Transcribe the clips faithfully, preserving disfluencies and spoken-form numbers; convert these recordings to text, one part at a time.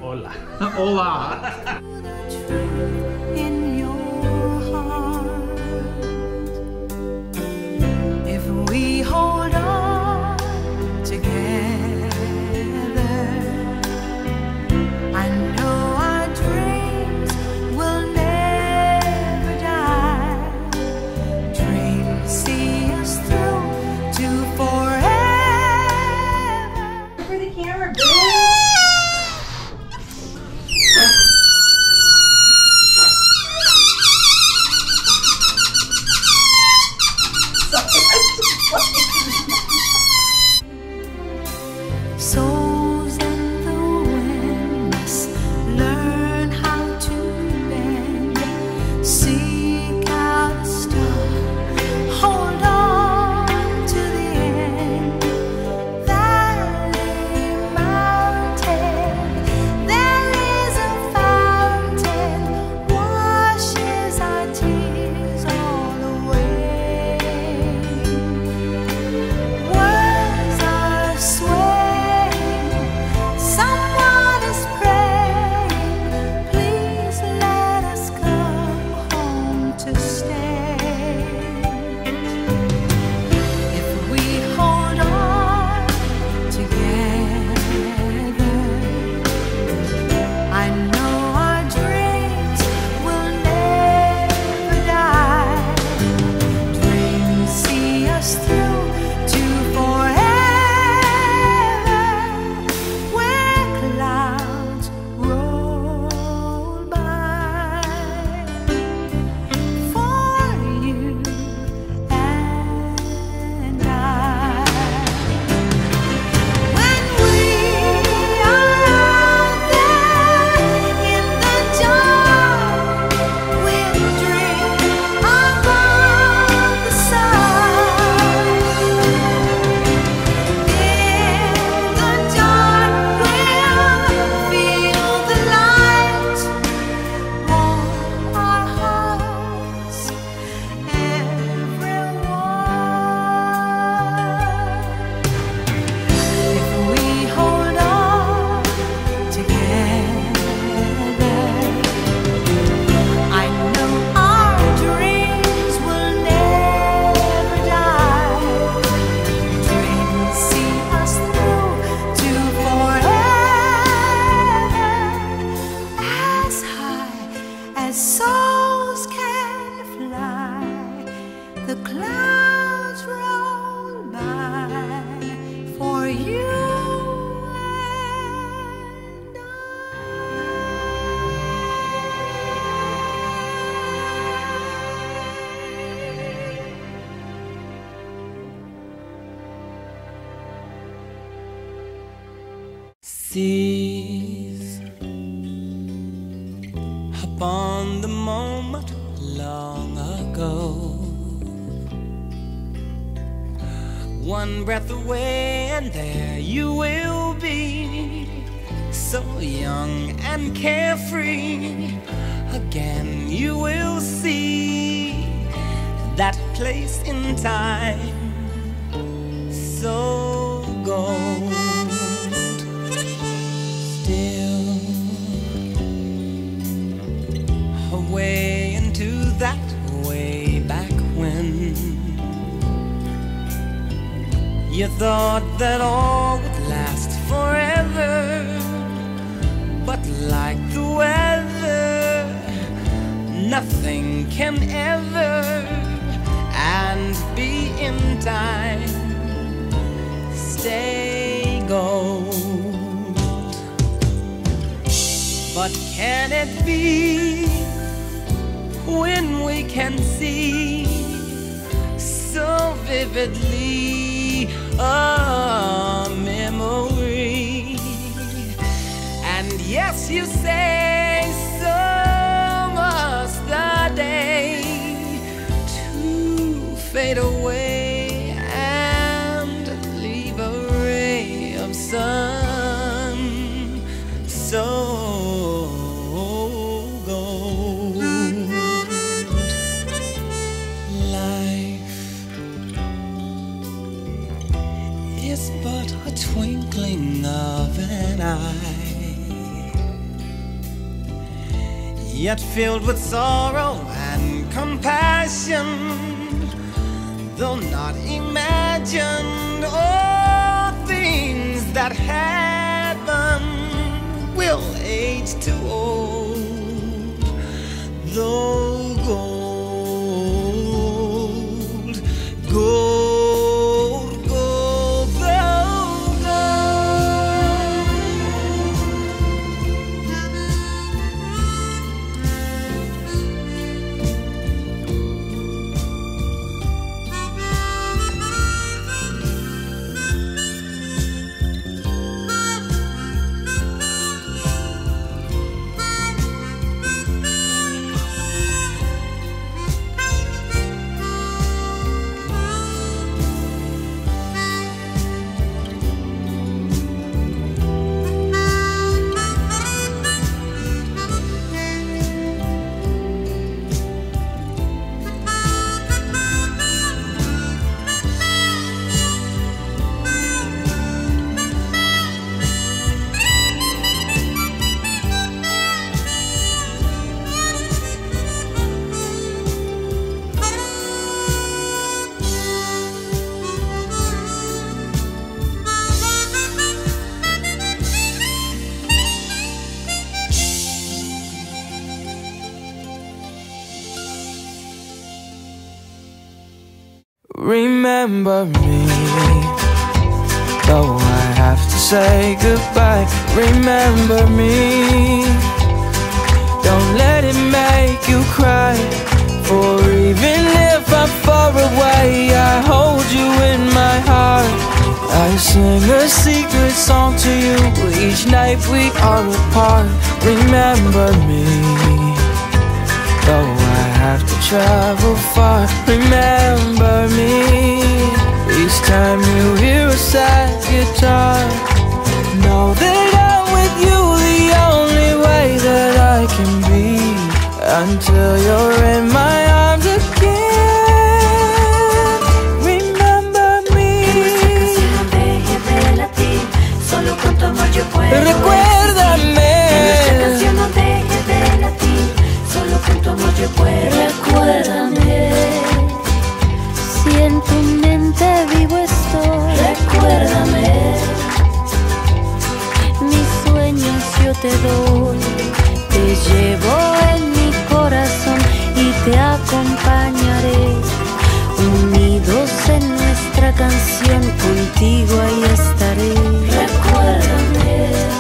Hola. Hola. In your heart, if we hold on together, I know our dreams will never die. Dreams see us through to forever. For the camera, boo. Souls in the wind must learn how to bend. Seek out a star, hold on to the end. Valley, mountain, there is a fountain, washes our tears all away. Words are swaying, someone is praying. Please let us come home to stay. If we hold on together, I know our dreams will never die. Dreams see us through to forever, where clouds roll by. For you and I, when we are out there in the dark, we'll dream above the sun. In the dark, we'll feel the light warm our hearts, everyone. If we hold on together, I know our dreams will never die. Dreams see us through to forever, as high as souls can fly. The clouds roll by for you and Seize upon the moment long ago. One breath away and there you will be, so young and carefree. Again you will see that place in time, so gold. Still away into that way back when you thought that all would last forever, but like the weather, nothing can ever and be in time stay gold. But can it be when we can see so vividly a memory? And yes, you say so must the day to fade away and leave a ray of sun so gold. Life is but a twinkling of an eye, yet filled with sorrow and compassion, though not imagined, all things that happen will age to old, though gold, gold, gold, gold, Remember me, though I have to say goodbye. Remember me, don't let it make you cry. For even if I'm far away, I hold you in my heart. I sing a secret song to you each night we are apart. Remember me, though I have to travel far. Remember me, each time you hear a sad guitar. Know that I'm with you the only way that I can be, until you're in my arms again. Remember me. Recuérdame. Recuérdame, si en tu mente vivo estoy. Recuérdame, mis sueños yo te doy. Te llevo en mi corazón y te acompañaré. Unidos en nuestra canción, contigo ahí estaré. Recuérdame,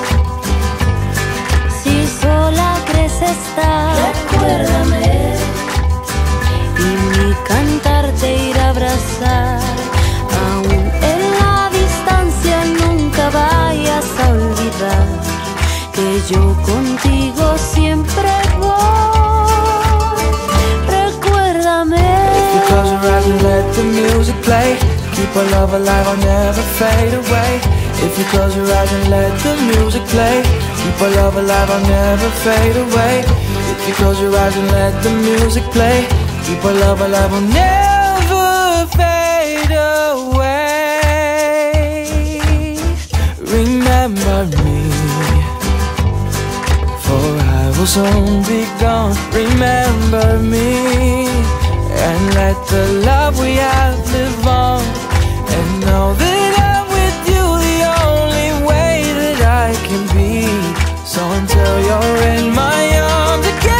si sola crees estar. Recuérdame, y mi cantar te irá a abrazar. Aún en la distancia nunca vayas a olvidar que yo contigo siempre voy. Recuérdame. If you close your eyes and let the music play, keep our love alive, I'll never fade away. If you close your eyes and let the music play, keep our love alive, I'll never fade away. If you close your eyes and let the music play, keep our love alive, will never fade away. Remember me, for I will soon be gone. Remember me, and let the love we have live on. And know that I'm with you the only way that I can be. So until you're in my arms again,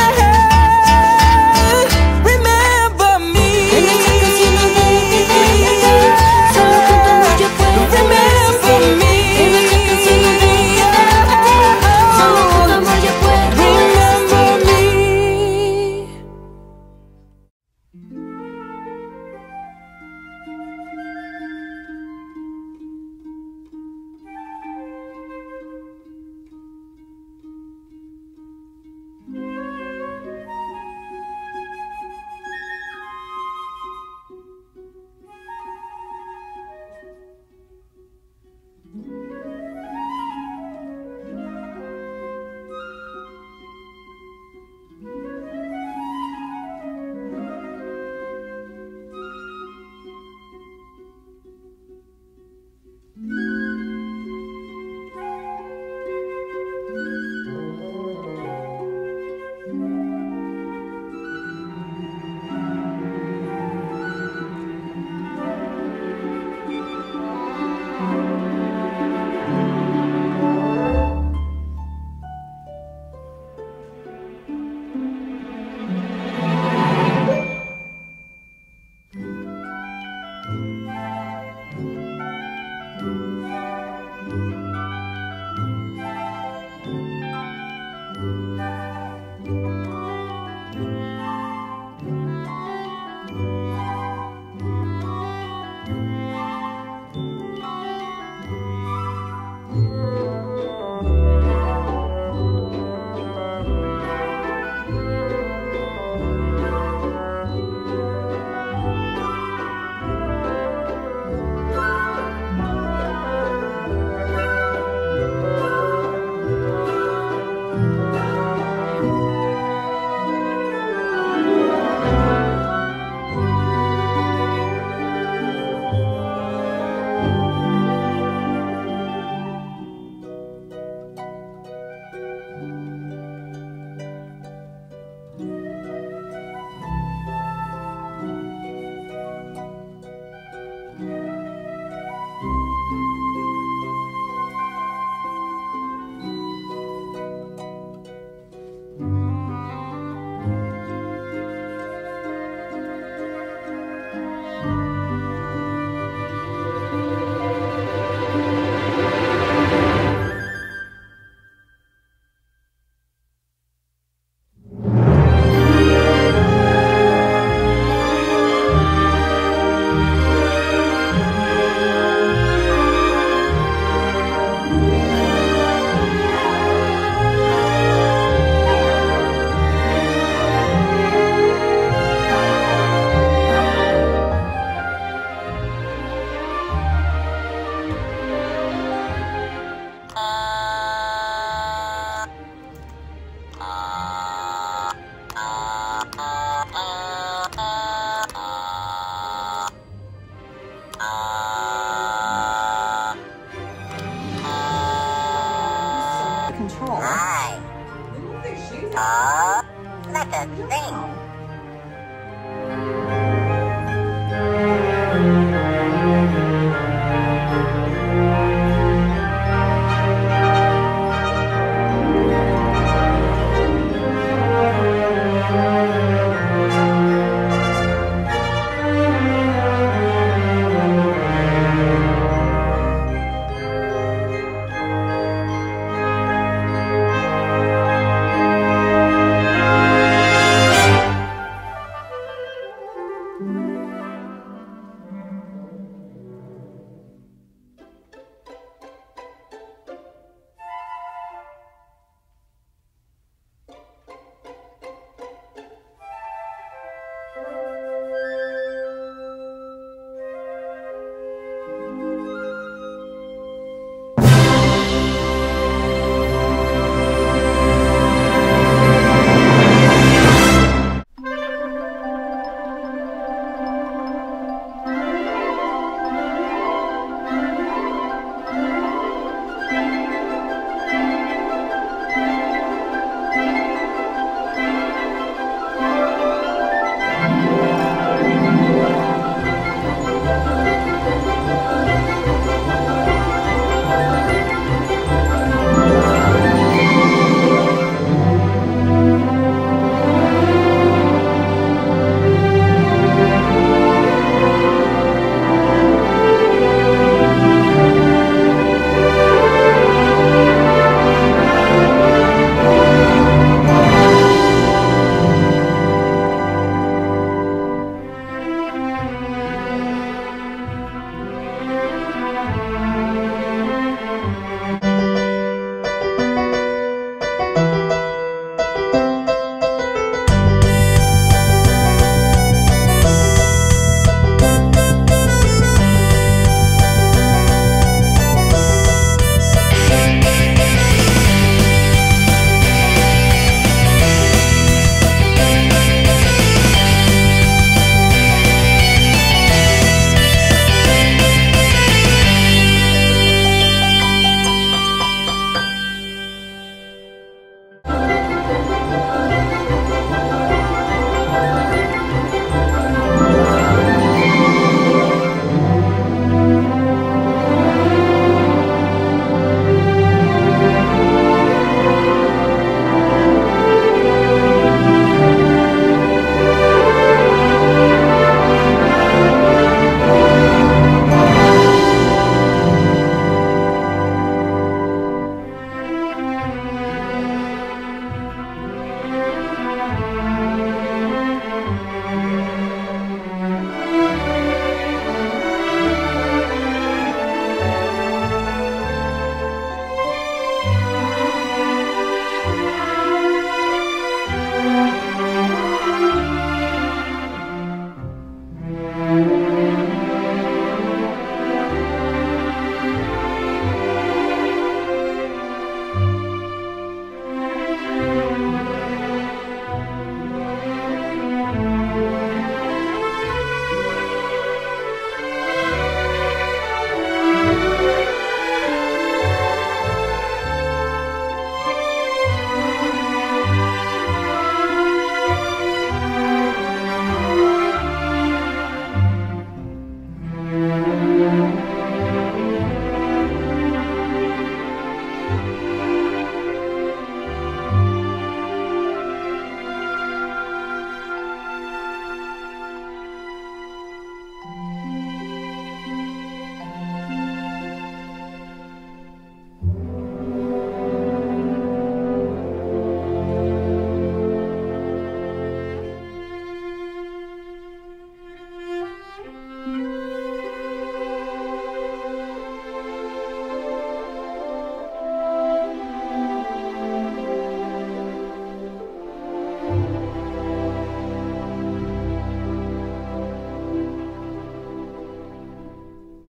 Hi. Oh, let us sing.